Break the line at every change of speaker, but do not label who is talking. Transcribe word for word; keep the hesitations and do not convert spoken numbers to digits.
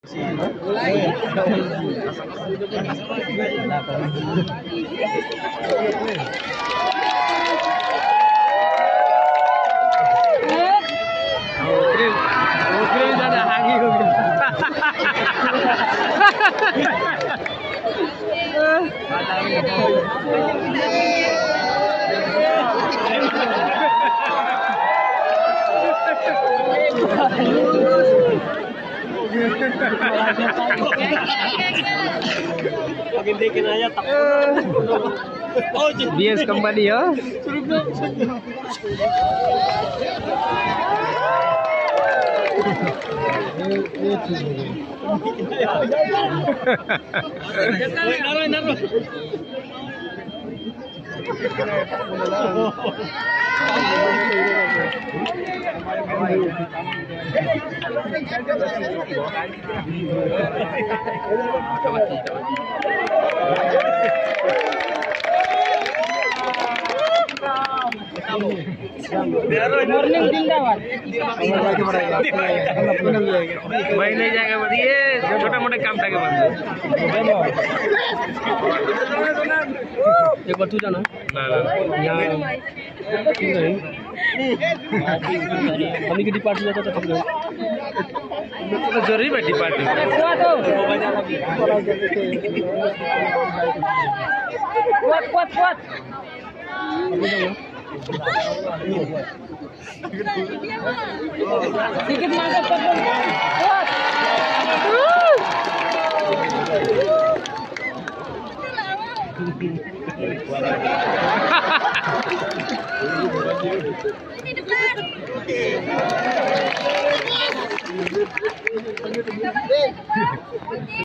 B S Company ya.
Morning जिंदाबाद।
भाई नहीं जाएगा बढ़िया, छोटा मोटा काम था के बंद। एक बार तू जाना ना ना यहाँ हम की डिपार्टमेंट जाता था तो जरूरी है डिपार्टमेंट
कुat कुat kuat sedikit mantap kuat